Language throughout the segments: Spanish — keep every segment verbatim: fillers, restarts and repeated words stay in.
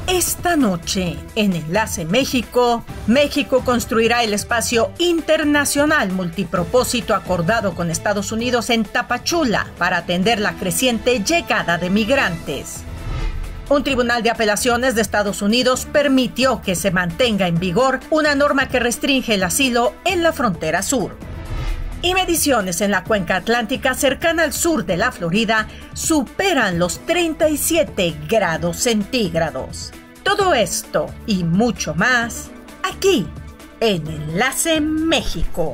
Esta noche, en Enlace México, México construirá el espacio internacional multipropósito acordado con Estados Unidos en Tapachula para atender la creciente llegada de migrantes. Un tribunal de apelaciones de Estados Unidos permitió que se mantenga en vigor una norma que restringe el asilo en la frontera sur. Y mediciones en la cuenca atlántica cercana al sur de la Florida superan los treinta y siete grados centígrados. Todo esto y mucho más aquí en Enlace México.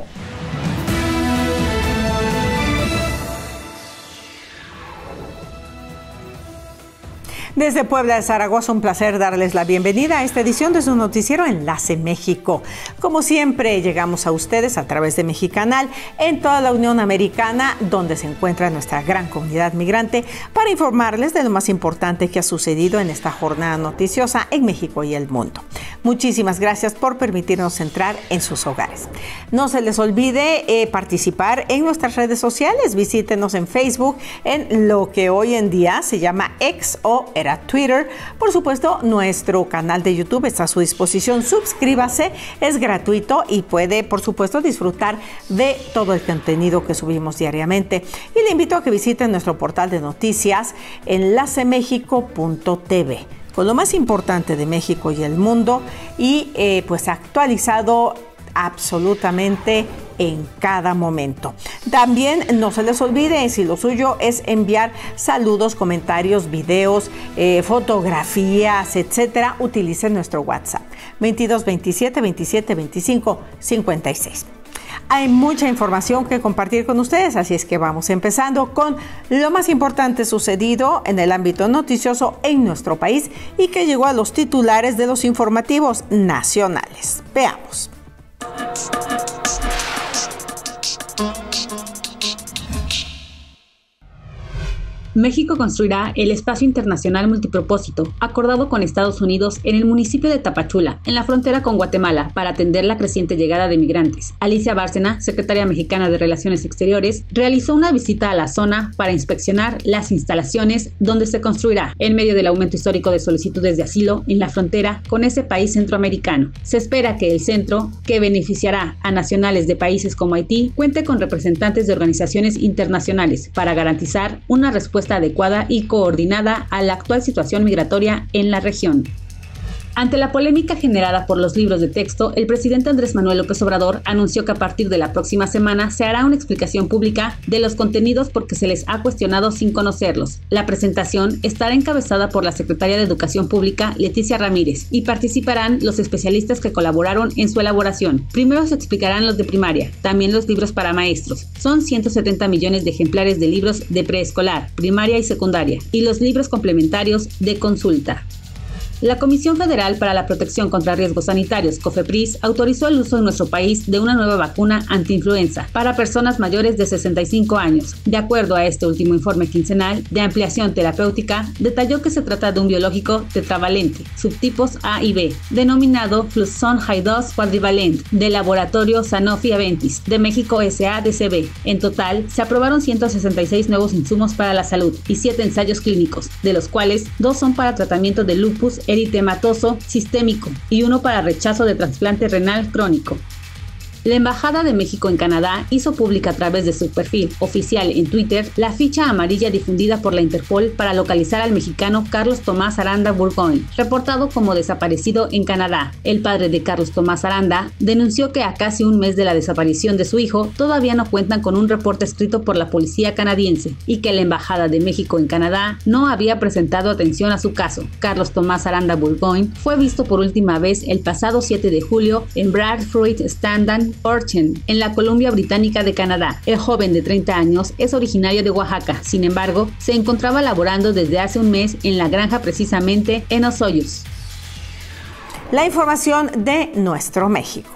Desde Puebla de Zaragoza, un placer darles la bienvenida a esta edición de su noticiero Enlace México. Como siempre, llegamos a ustedes a través de Mexicanal en toda la Unión Americana, donde se encuentra nuestra gran comunidad migrante, para informarles de lo más importante que ha sucedido en esta jornada noticiosa en México y el mundo. Muchísimas gracias por permitirnos entrar en sus hogares. No se les olvide eh, participar en nuestras redes sociales. Visítenos en Facebook, en lo que hoy en día se llama X o era Twitter. Por supuesto, nuestro canal de YouTube está a su disposición. Suscríbase, es gratuito y puede, por supuesto, disfrutar de todo el contenido que subimos diariamente. Y le invito a que visite nuestro portal de noticias, enlace mexico punto t v, con lo más importante de México y el mundo, y eh, pues actualizado absolutamente en cada momento. También no se les olvide, si lo suyo es enviar saludos, comentarios, videos, eh, fotografías, etcétera, utilicen nuestro WhatsApp veintidós veintisiete veintisiete veinticinco cincuenta y seis. Hay mucha información que compartir con ustedes, así es que vamos empezando con lo más importante sucedido en el ámbito noticioso en nuestro país y que llegó a los titulares de los informativos nacionales. Veamos. México construirá el espacio internacional multipropósito acordado con Estados Unidos en el municipio de Tapachula, en la frontera con Guatemala, para atender la creciente llegada de migrantes. Alicia Bárcena, secretaria mexicana de Relaciones Exteriores, realizó una visita a la zona para inspeccionar las instalaciones donde se construirá, en medio del aumento histórico de solicitudes de asilo en la frontera con ese país centroamericano. Se espera que el centro, que beneficiará a nacionales de países como Haití, cuente con representantes de organizaciones internacionales para garantizar una respuesta adecuada y coordinada a la actual situación migratoria en la región. Ante la polémica generada por los libros de texto, el presidente Andrés Manuel López Obrador anunció que a partir de la próxima semana se hará una explicación pública de los contenidos porque se les ha cuestionado sin conocerlos. La presentación estará encabezada por la secretaria de Educación Pública, Leticia Ramírez, y participarán los especialistas que colaboraron en su elaboración. Primero se explicarán los de primaria, también los libros para maestros. Son ciento setenta millones de ejemplares de libros de preescolar, primaria y secundaria, y los libros complementarios de consulta. La Comisión Federal para la Protección contra Riesgos Sanitarios, COFEPRIS, autorizó el uso en nuestro país de una nueva vacuna antiinfluenza para personas mayores de sesenta y cinco años. De acuerdo a este último informe quincenal de ampliación terapéutica, detalló que se trata de un biológico tetravalente, subtipos A y B, denominado Fluzone High-Dose Quadrivalent, del laboratorio Sanofi Aventis, de México S A D C B. En total, se aprobaron ciento sesenta y seis nuevos insumos para la salud y siete ensayos clínicos, de los cuales dos son para tratamiento de lupus eritematoso sistémico y uno para rechazo de trasplante renal crónico. La Embajada de México en Canadá hizo pública a través de su perfil oficial en Twitter la ficha amarilla difundida por la Interpol para localizar al mexicano Carlos Tomás Aranda Burgoyne, reportado como desaparecido en Canadá. El padre de Carlos Tomás Aranda denunció que a casi un mes de la desaparición de su hijo todavía no cuentan con un reporte escrito por la policía canadiense y que la Embajada de México en Canadá no había presentado atención a su caso. Carlos Tomás Aranda Burgoyne fue visto por última vez el pasado siete de julio en Bradford Standard Orchen, en la Columbia Británica de Canadá. El joven de treinta años es originario de Oaxaca, sin embargo, se encontraba laborando desde hace un mes en la granja precisamente en Osoyos. La información de nuestro México.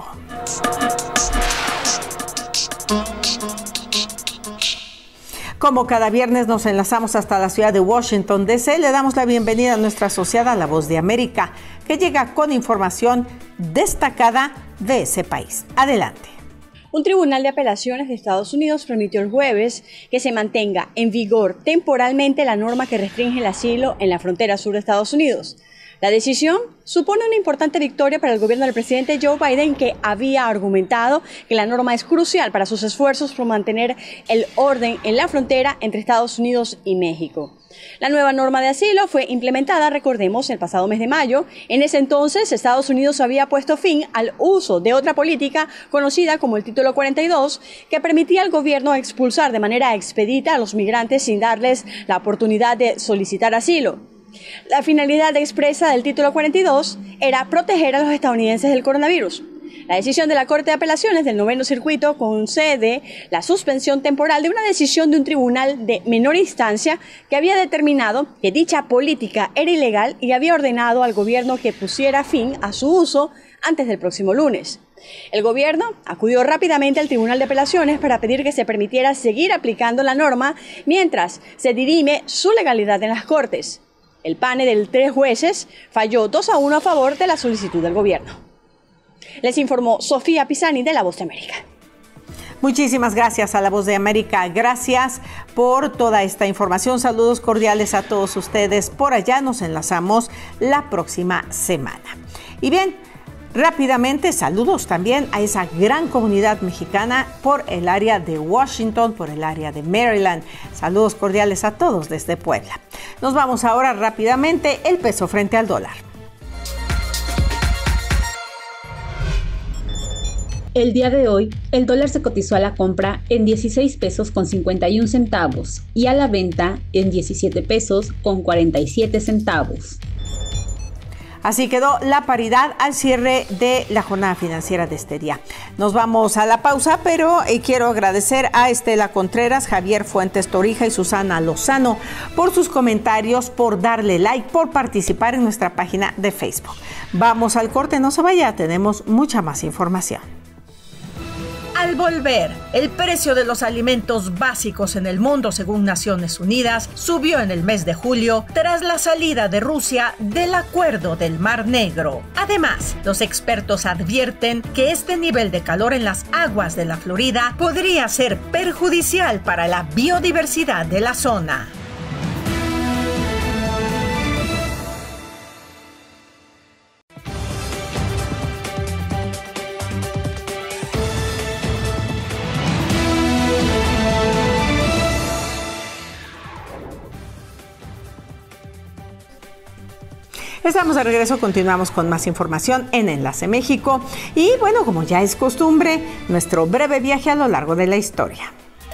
Como cada viernes nos enlazamos hasta la ciudad de Washington, D C, le damos la bienvenida a nuestra asociada La Voz de América, que llega con información destacada de ese país. Adelante. Un tribunal de apelaciones de Estados Unidos permitió el jueves que se mantenga en vigor temporalmente la norma que restringe el asilo en la frontera sur de Estados Unidos. La decisión supone una importante victoria para el gobierno del presidente Joe Biden, que había argumentado que la norma es crucial para sus esfuerzos por mantener el orden en la frontera entre Estados Unidos y México. La nueva norma de asilo fue implementada, recordemos, el pasado mes de mayo. En ese entonces, Estados Unidos había puesto fin al uso de otra política conocida como el Título cuarenta y dos, que permitía al gobierno expulsar de manera expedita a los migrantes sin darles la oportunidad de solicitar asilo. La finalidad expresa del Título cuarenta y dos era proteger a los estadounidenses del coronavirus. La decisión de la Corte de Apelaciones del Noveno Circuito concede la suspensión temporal de una decisión de un tribunal de menor instancia que había determinado que dicha política era ilegal y había ordenado al gobierno que pusiera fin a su uso antes del próximo lunes. El gobierno acudió rápidamente al Tribunal de Apelaciones para pedir que se permitiera seguir aplicando la norma mientras se dirime su legalidad en las Cortes. El panel de tres jueces falló dos a uno a favor de la solicitud del gobierno. Les informó Sofía Pisani de La Voz de América. Muchísimas gracias a La Voz de América. Gracias por toda esta información. Saludos cordiales a todos ustedes. Por allá nos enlazamos la próxima semana. Y bien, rápidamente saludos también a esa gran comunidad mexicana por el área de Washington, por el área de Maryland. Saludos cordiales a todos desde Puebla. Nos vamos ahora rápidamente el peso frente al dólar. El día de hoy, el dólar se cotizó a la compra en dieciséis pesos con cincuenta y un centavos y a la venta en diecisiete pesos con cuarenta y siete centavos. Así quedó la paridad al cierre de la jornada financiera de este día. Nos vamos a la pausa, pero eh, quiero agradecer a Estela Contreras, Javier Fuentes Torija y Susana Lozano por sus comentarios, por darle like, por participar en nuestra página de Facebook. Vamos al corte, no se vaya, tenemos mucha más información. Al volver, el precio de los alimentos básicos en el mundo, según Naciones Unidas, subió en el mes de julio tras la salida de Rusia del Acuerdo del Mar Negro. Además, los expertos advierten que este nivel de calor en las aguas de la Florida podría ser perjudicial para la biodiversidad de la zona. Estamos de regreso, continuamos con más información en Enlace México y bueno, como ya es costumbre, nuestro breve viaje a lo largo de la historia.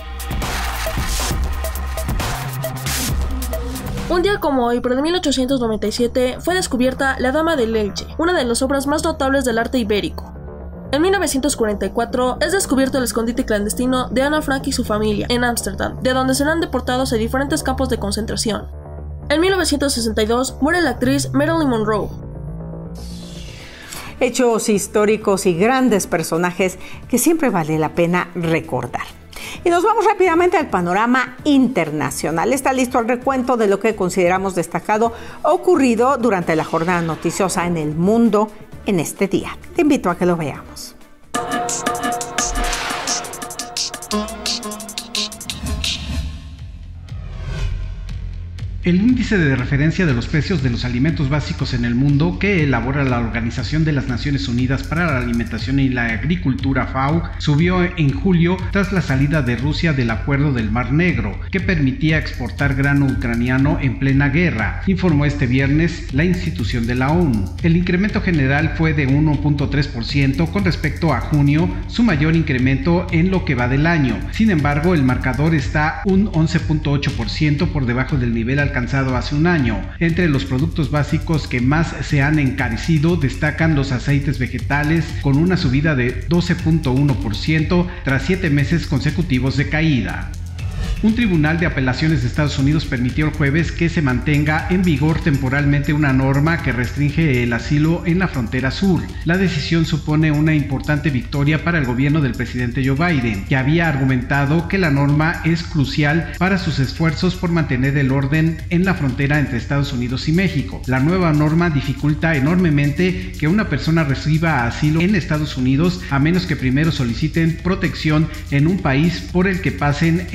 Un día como hoy, pero de mil ochocientos noventa y siete, fue descubierta La Dama de Leche, una de las obras más notables del arte ibérico. En mil novecientos cuarenta y cuatro es descubierto el escondite clandestino de Ana Frank y su familia en Ámsterdam, de donde serán deportados a diferentes campos de concentración. En mil novecientos sesenta y dos muere la actriz Marilyn Monroe. Hechos históricos y grandes personajes que siempre vale la pena recordar. Y nos vamos rápidamente al panorama internacional. Está listo el recuento de lo que consideramos destacado ocurrido durante la jornada noticiosa en el mundo en este día. Te invito a que lo veamos. El índice de referencia de los precios de los alimentos básicos en el mundo que elabora la Organización de las Naciones Unidas para la Alimentación y la Agricultura F A O subió en julio tras la salida de Rusia del Acuerdo del Mar Negro, que permitía exportar grano ucraniano en plena guerra, informó este viernes la institución de la ONU. El incremento general fue de uno punto tres por ciento con respecto a junio, su mayor incremento en lo que va del año. Sin embargo, el marcador está un once punto ocho por ciento por debajo del nivel alcanzado alcanzado hace un año. Entre los productos básicos que más se han encarecido destacan los aceites vegetales, con una subida de doce punto uno por ciento tras siete meses consecutivos de caída. Un tribunal de apelaciones de Estados Unidos permitió el jueves que se mantenga en vigor temporalmente una norma que restringe el asilo en la frontera sur. La decisión supone una importante victoria para el gobierno del presidente Joe Biden, que había argumentado que la norma es crucial para sus esfuerzos por mantener el orden en la frontera entre Estados Unidos y México. La nueva norma dificulta enormemente que una persona reciba asilo en Estados Unidos a menos que primero soliciten protección en un país por el que pasen en su camino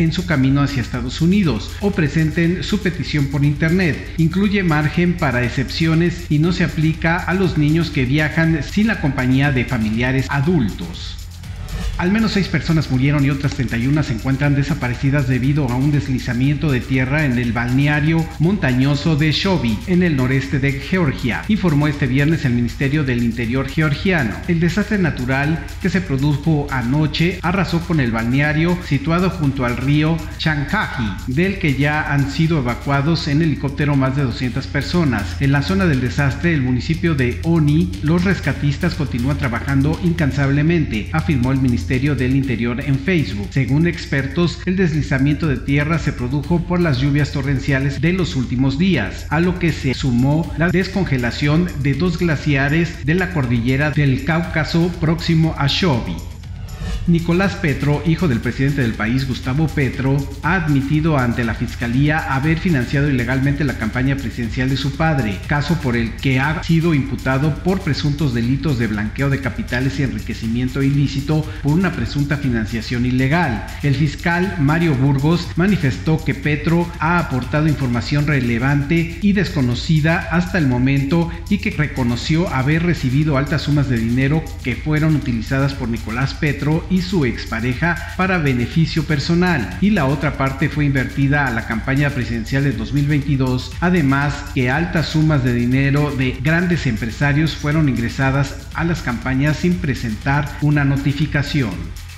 camino hacia Estados Unidos o presenten su petición por internet. Incluye margen para excepciones y no se aplica a los niños que viajan sin la compañía de familiares adultos. Al menos seis personas murieron y otras treinta y una se encuentran desaparecidas debido a un deslizamiento de tierra en el balneario montañoso de Shobi, en el noreste de Georgia, informó este viernes el Ministerio del Interior georgiano. El desastre natural que se produjo anoche arrasó con el balneario situado junto al río Chankhaji, del que ya han sido evacuados en helicóptero más de doscientas personas. En la zona del desastre, el municipio de Oni, los rescatistas continúan trabajando incansablemente, afirmó el Ministerio del Interior en Facebook. Según expertos, el deslizamiento de tierra se produjo por las lluvias torrenciales de los últimos días, a lo que se sumó la descongelación de dos glaciares de la cordillera del Cáucaso próximo a Shobi. Nicolás Petro, hijo del presidente del país, Gustavo Petro, ha admitido ante la fiscalía haber financiado ilegalmente la campaña presidencial de su padre, caso por el que ha sido imputado por presuntos delitos de blanqueo de capitales y enriquecimiento ilícito por una presunta financiación ilegal. El fiscal Mario Burgos manifestó que Petro ha aportado información relevante y desconocida hasta el momento y que reconoció haber recibido altas sumas de dinero que fueron utilizadas por Nicolás Petro y su expareja para beneficio personal, y la otra parte fue invertida a la campaña presidencial de dos mil veintidós, además que altas sumas de dinero de grandes empresarios fueron ingresadas a las campañas sin presentar una notificación.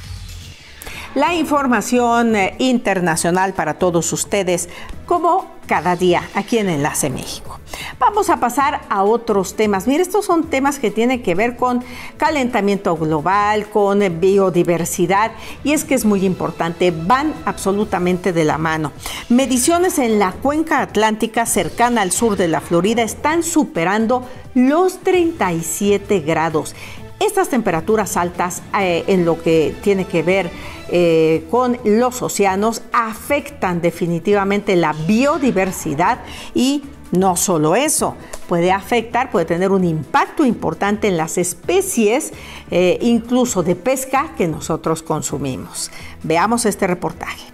La información internacional para todos ustedes, como cada día aquí en Enlace México. Vamos a pasar a otros temas. Mire, estos son temas que tienen que ver con calentamiento global, con biodiversidad, y es que es muy importante, van absolutamente de la mano. Mediciones en la cuenca atlántica cercana al sur de la Florida están superando los treinta y siete grados. Estas temperaturas altas eh, en lo que tiene que ver eh, con los océanos afectan definitivamente la biodiversidad, y no solo eso, puede afectar, puede tener un impacto importante en las especies, eh, incluso de pesca, que nosotros consumimos. Veamos este reportaje.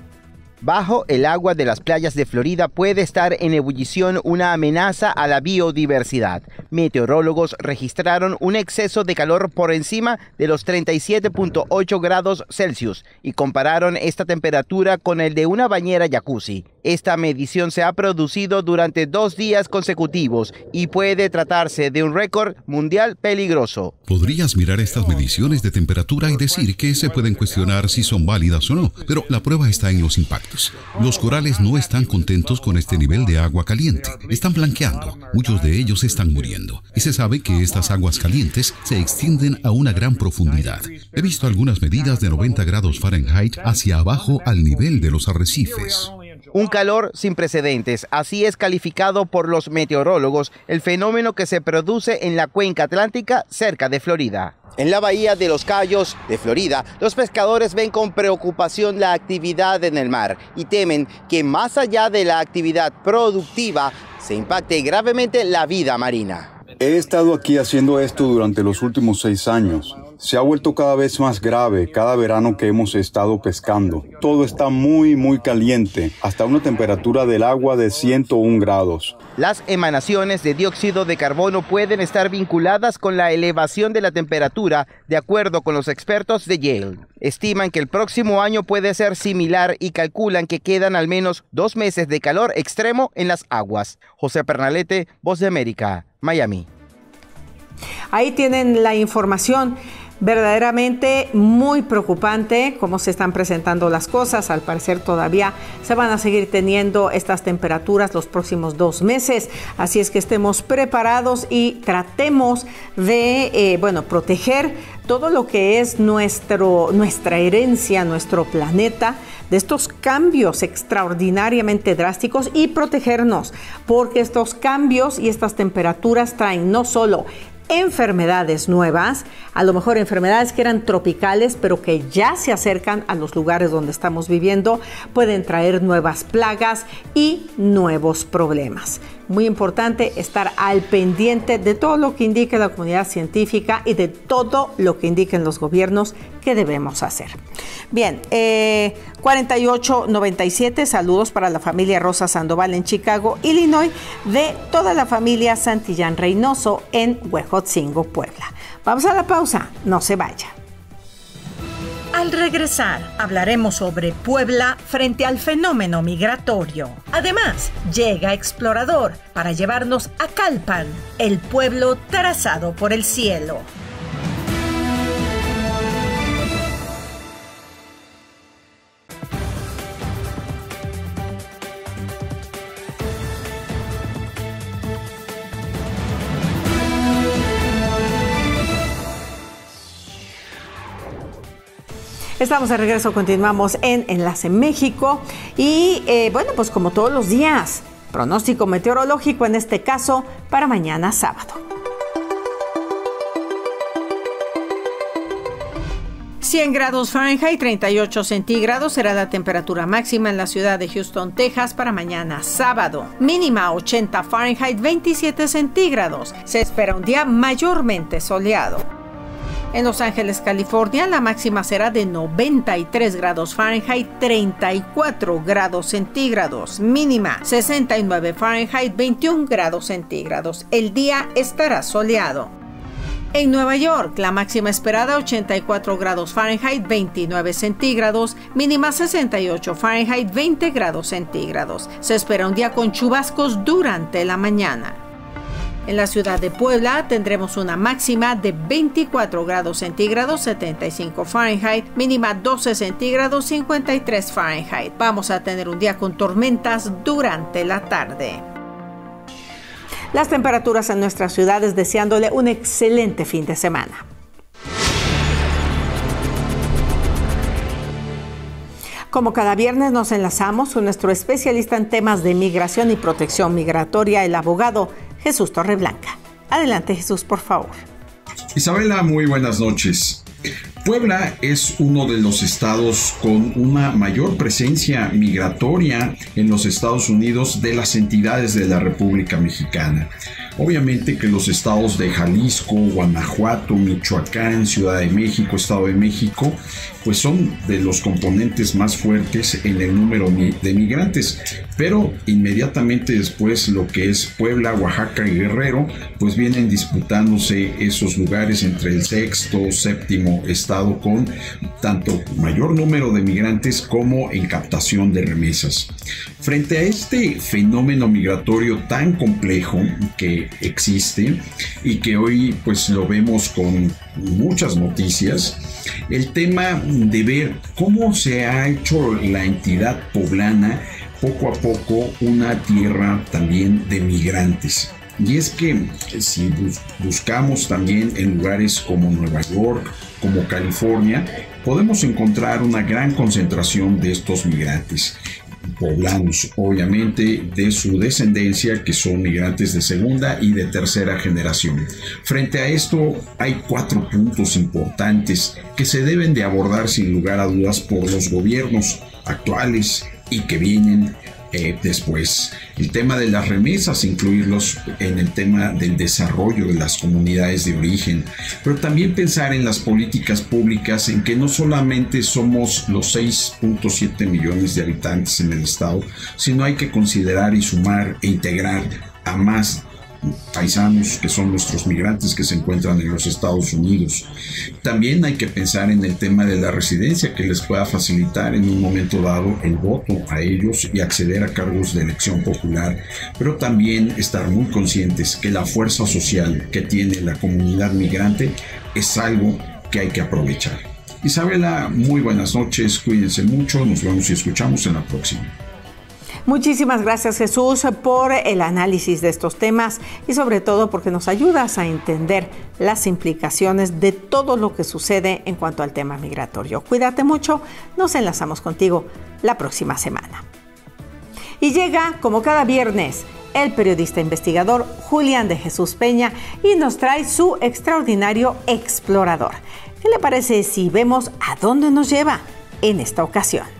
Bajo el agua de las playas de Florida puede estar en ebullición una amenaza a la biodiversidad. Meteorólogos registraron un exceso de calor por encima de los treinta y siete punto ocho grados Celsius y compararon esta temperatura con el de una bañera jacuzzi. Esta medición se ha producido durante dos días consecutivos y puede tratarse de un récord mundial peligroso. Podrías mirar estas mediciones de temperatura y decir que se pueden cuestionar si son válidas o no, pero la prueba está en los impactos. Los corales no están contentos con este nivel de agua caliente. Están blanqueando. Muchos de ellos están muriendo. Y se sabe que estas aguas calientes se extienden a una gran profundidad. He visto algunas medidas de noventa grados Fahrenheit hacia abajo al nivel de los arrecifes. Un calor sin precedentes, así es calificado por los meteorólogos el fenómeno que se produce en la cuenca atlántica cerca de Florida. En la bahía de Los Cayos de Florida, los pescadores ven con preocupación la actividad en el mar y temen que más allá de la actividad productiva se impacte gravemente la vida marina. He estado aquí haciendo esto durante los últimos seis años. Se ha vuelto cada vez más grave cada verano que hemos estado pescando. Todo está muy, muy caliente, hasta una temperatura del agua de ciento uno grados. Las emanaciones de dióxido de carbono pueden estar vinculadas con la elevación de la temperatura, de acuerdo con los expertos de Yale. Estiman que el próximo año puede ser similar y calculan que quedan al menos dos meses de calor extremo en las aguas. José Pernalete, Voz de América, Miami. Ahí tienen la información. Verdaderamente muy preocupante cómo se están presentando las cosas. Al parecer todavía se van a seguir teniendo estas temperaturas los próximos dos meses. Así es que estemos preparados y tratemos de eh, bueno, proteger todo lo que es nuestro, nuestra herencia, nuestro planeta, de estos cambios extraordinariamente drásticos, y protegernos, porque estos cambios y estas temperaturas traen no solo enfermedades nuevas, a lo mejor enfermedades que eran tropicales, pero que ya se acercan a los lugares donde estamos viviendo, pueden traer nuevas plagas y nuevos problemas. muy importante estar al pendiente de todo lo que indique la comunidad científica y de todo lo que indiquen los gobiernos que debemos hacer. Bien, eh, cuarenta y ocho noventa y siete, saludos para la familia Rosa Sandoval en Chicago, Illinois, de toda la familia Santillán Reynoso en Huejotzingo, Puebla. Vamos a la pausa, no se vaya. Al regresar, hablaremos sobre Puebla frente al fenómeno migratorio. Además, llega Explorador para llevarnos a Calpan, el pueblo trazado por el cielo. Estamos de regreso, continuamos en Enlace México y eh, bueno, pues como todos los días, pronóstico meteorológico en este caso para mañana sábado. cien grados Fahrenheit, treinta y ocho centígrados será la temperatura máxima en la ciudad de Houston, Texas para mañana sábado. Mínima ochenta Fahrenheit, veintisiete centígrados. Se espera un día mayormente soleado. En Los Ángeles, California, la máxima será de noventa y tres grados Fahrenheit, treinta y cuatro grados centígrados. Mínima sesenta y nueve Fahrenheit, veintiún grados centígrados. El día estará soleado. En Nueva York, la máxima esperada ochenta y cuatro grados Fahrenheit, veintinueve centígrados. Mínima sesenta y ocho Fahrenheit, veinte grados centígrados. Se espera un día con chubascos durante la mañana. En la ciudad de Puebla tendremos una máxima de veinticuatro grados centígrados, setenta y cinco Fahrenheit, mínima doce centígrados, cincuenta y tres Fahrenheit. Vamos a tener un día con tormentas durante la tarde. Las temperaturas en nuestras ciudades, deseándole un excelente fin de semana. Como cada viernes nos enlazamos con nuestro especialista en temas de migración y protección migratoria, el abogado Jesús Torreblanca. Adelante, Jesús, por favor. Isabela, muy buenas noches. Puebla es uno de los estados con una mayor presencia migratoria en los Estados Unidos de las entidades de la República Mexicana. Obviamente que los estados de Jalisco, Guanajuato, Michoacán, Ciudad de México, Estado de México, pues son de los componentes más fuertes en el número de migrantes. Pero inmediatamente después lo que es Puebla, Oaxaca y Guerrero, pues vienen disputándose esos lugares entre el sexto, séptimo estado con tanto mayor número de migrantes como en captación de remesas. Frente a este fenómeno migratorio tan complejo que existe y que hoy pues lo vemos con muchas noticias, el tema de ver cómo se ha hecho la entidad poblana poco a poco una tierra también de migrantes. Y es que si bus- buscamos también en lugares como Nueva York, como California, podemos encontrar una gran concentración de estos migrantes poblanos, obviamente de su descendencia, que son migrantes de segunda y de tercera generación. Frente a esto hay cuatro puntos importantes que se deben de abordar sin lugar a dudas por los gobiernos actuales y que vienen Eh, después. El tema de las remesas, incluirlos en el tema del desarrollo de las comunidades de origen, pero también pensar en las políticas públicas en que no solamente somos los seis punto siete millones de habitantes en el estado, sino hay que considerar y sumar e integrar a más paisanos que son nuestros migrantes que se encuentran en los Estados Unidos. También hay que pensar en el tema de la residencia que les pueda facilitar en un momento dado el voto a ellos y acceder a cargos de elección popular, pero también estar muy conscientes que la fuerza social que tiene la comunidad migrante es algo que hay que aprovechar. Isabela, muy buenas noches, cuídense mucho, nos vemos y escuchamos en la próxima. Muchísimas gracias, Jesús, por el análisis de estos temas y sobre todo porque nos ayudas a entender las implicaciones de todo lo que sucede en cuanto al tema migratorio. Cuídate mucho, nos enlazamos contigo la próxima semana. Y llega, como cada viernes, el periodista investigador Julián de Jesús Peña y nos trae su extraordinario Explorador. ¿Qué le parece si vemos a dónde nos lleva en esta ocasión?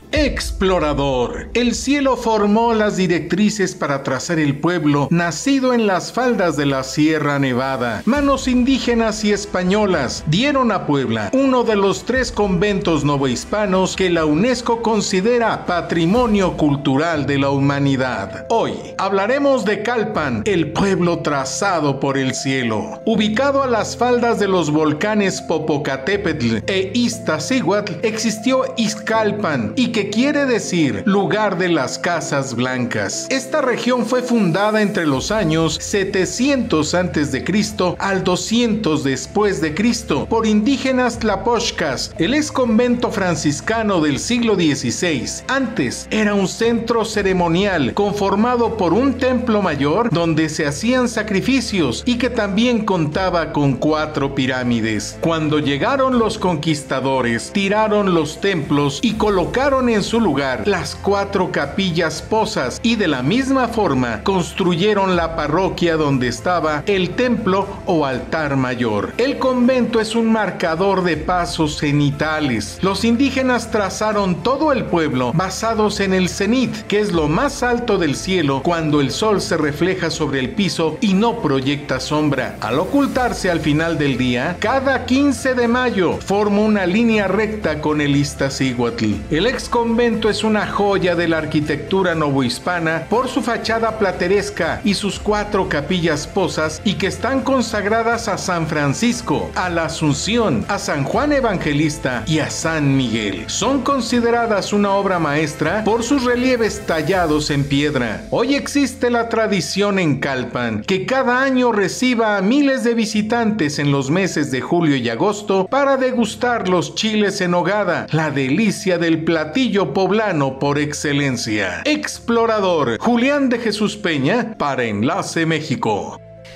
Explorador. El cielo formó las directrices para trazar el pueblo nacido en las faldas de la Sierra Nevada. Manos indígenas y españolas dieron a Puebla uno de los tres conventos novohispanos que la UNESCO considera Patrimonio Cultural de la Humanidad. Hoy hablaremos de Calpan, el pueblo trazado por el cielo. Ubicado a las faldas de los volcanes Popocatépetl e Iztaccíhuatl, existió Ixcalpan, y que quiere decir lugar de las casas blancas. Esta región fue fundada entre los años setecientos antes de Cristo al doscientos después de Cristo por indígenas tlapoxcas. El ex convento franciscano del siglo dieciséis. Antes era un centro ceremonial conformado por un templo mayor donde se hacían sacrificios y que también contaba con cuatro pirámides. Cuando llegaron los conquistadores, tiraron los templos y colocaron en su lugar las cuatro capillas posas, y de la misma forma construyeron la parroquia donde estaba el templo o altar mayor. El convento es un marcador de pasos cenitales. Los indígenas trazaron todo el pueblo basados en el cenit, que es lo más alto del cielo cuando el sol se refleja sobre el piso y no proyecta sombra. Al ocultarse al final del día, cada quince de mayo forma una línea recta con el Iztaccíhuatl. El ex convento es una joya de la arquitectura novohispana por su fachada plateresca y sus cuatro capillas posas, y que están consagradas a San Francisco, a la Asunción, a San Juan Evangelista y a San Miguel. Son consideradas una obra maestra por sus relieves tallados en piedra. Hoy existe la tradición en Calpan que cada año reciba a miles de visitantes en los meses de julio y agosto para degustar los chiles en nogada, la delicia del platillo poblano por excelencia. Explorador Julián de Jesús Peña para Enlace México.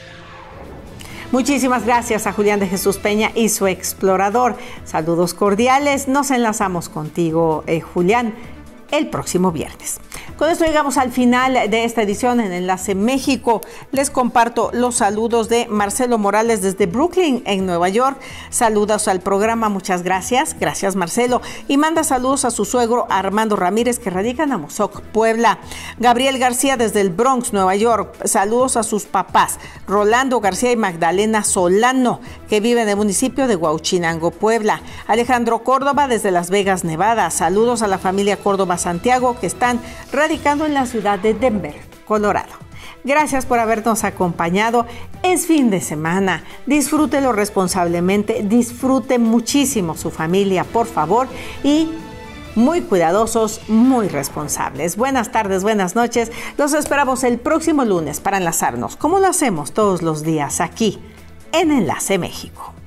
Muchísimas gracias a Julián de Jesús Peña y su Explorador. Saludos cordiales. Nos enlazamos contigo, eh, Julián, el próximo viernes. Con esto llegamos al final de esta edición en Enlace México. Les comparto los saludos de Marcelo Morales desde Brooklyn, en Nueva York. Saludos al programa, muchas gracias. Gracias, Marcelo. Y manda saludos a su suegro Armando Ramírez, que radica en Amozoc, Puebla. Gabriel García desde el Bronx, Nueva York. Saludos a sus papás, Rolando García y Magdalena Solano, que viven en el municipio de Huauchinango, Puebla. Alejandro Córdoba desde Las Vegas, Nevada. Saludos a la familia Córdoba Santiago, que están radicando en la ciudad de Denver, Colorado. Gracias por habernos acompañado. Es fin de semana. Disfrútelo responsablemente. Disfrute muchísimo su familia, por favor. Y muy cuidadosos, muy responsables. Buenas tardes, buenas noches. Los esperamos el próximo lunes para enlazarnos, como lo hacemos todos los días aquí en Enlace México.